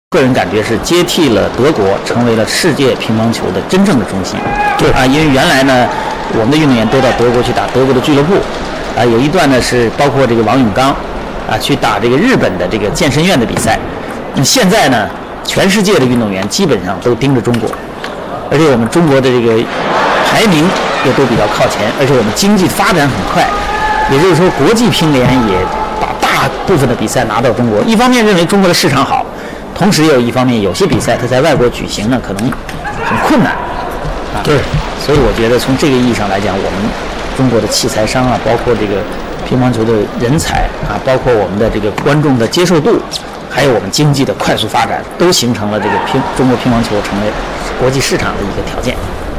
个人感觉是接替了德国，成为了世界乒乓球的真正的中心。 对啊，因为原来呢，我们的运动员都到德国去打德国的俱乐部，啊，有一段呢是包括这个王永刚，啊，去打这个日本的这个健身院的比赛。那么现在呢，全世界的运动员基本上都盯着中国，而且我们中国的这个排名也都比较靠前，而且我们经济发展很快，也就是说国际乒联也把大部分的比赛拿到中国。一方面认为中国的市场好。同时，也有一方面，有些比赛它在外国举行呢，可能很困难，啊， 对， 所以我觉得从这个意义上来讲，我们中国的器材商啊，包括这个乒乓球的人才啊，包括我们的这个观众的接受度，还有我们经济的快速发展，都形成了这个中国乒乓球成为国际市场的一个条件。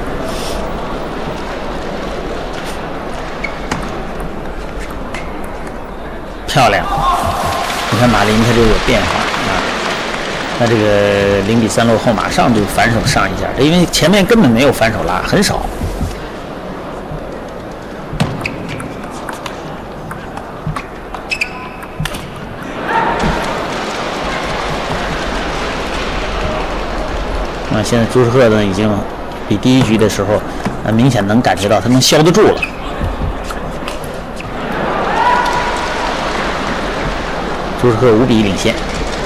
漂亮，你看马林他就有变化。那这个0-3落后，马上就反手上一下，因为前面根本没有反手拉，很少。那现在朱世赫呢，已经比第一局的时候，明显能感觉到他能消得住了。朱世赫5比1领先。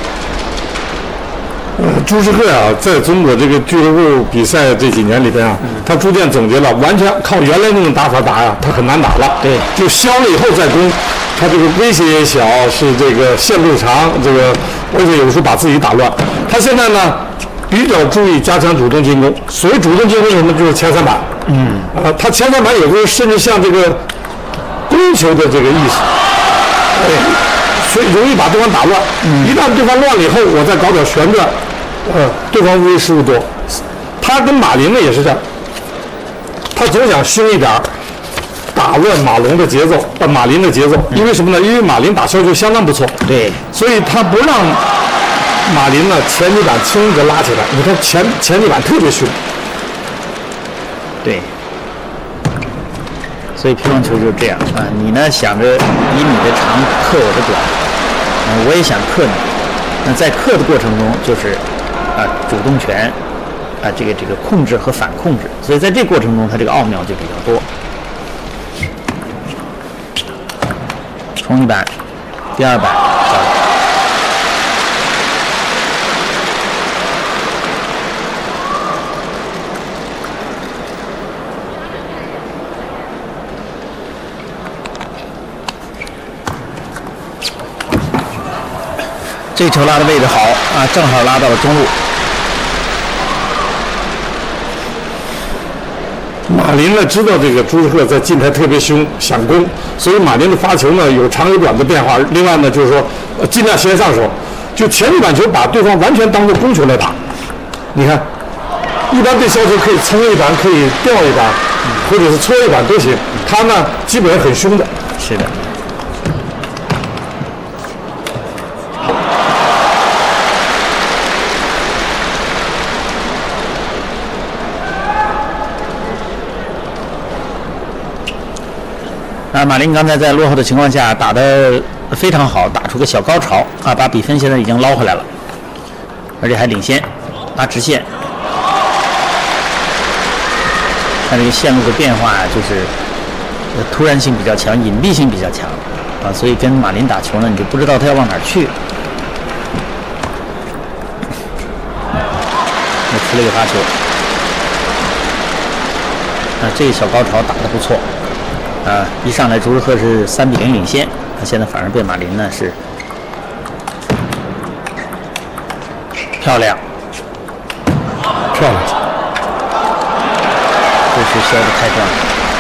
朱世赫啊，在中国这个俱乐部比赛这几年里边啊，他逐渐总结了，完全靠原来那种打法打呀，他很难打了。 对， 就消了以后再攻，他这个威胁也小，是这个线路长，这个而且有时候把自己打乱。他现在呢，比较注意加强主动进攻。所谓主动进攻是什么？就是前3板。他前3板有时候甚至像这个攻球的这个意思。对。所以容易把对方打乱，一旦对方乱了以后，我再搞点旋转，对方无疑失误多。他跟马林呢也是这样，他总想凶一点，打乱马林的节奏，马林的节奏。因为什么呢？因为马林打削球相当不错， 对， 所以他不让马林呢前几板轻易的拉起来。你看前几板特别凶， 对。所以乒乓球就是这样啊，你呢想着以你的长克我的短，我也想克你。那在克的过程中，就是主动权这个控制和反控制，所以在这个过程中，它这个奥妙就比较多。冲一板，第2板，这球拉的位置好啊，正好拉到了中路。 马林呢知道这个朱世赫在近台特别凶，想攻，所以马林的发球呢有长有短的变化。另外呢就是说，尽量先上手，就前几板球把对方完全当作攻球来打。你看，一般对削球可以蹭一板，可以吊一板，或者是搓一板都行。他呢基本上很凶的。 是的。马林刚才在落后的情况下打得非常好，打出个小高潮啊，把比分现在已经捞回来了，而且还领先，拉直线。看这个线路的变化就是突然性比较强，隐蔽性比较强啊，所以跟马林打球呢，你就不知道他要往哪儿去。又出了一个发球，这个小高潮打得不错。一上来朱世赫是3比0领先，他现在反而被马林呢是漂亮，这是削得太断了。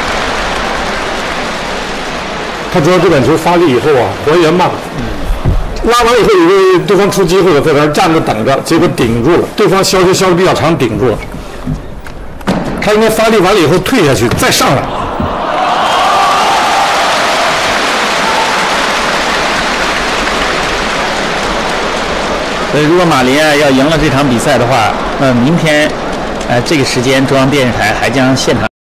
他主要这板球发力以后啊，还原慢，拉完以后以为对方出机会了，在那儿站着等着，结果顶住了，对方削球削得比较长，顶住了。他应该发力完了以后退下去，再上来。 所以，如果马林要赢了这场比赛的话，明天，这个时间中央电视台还将现场。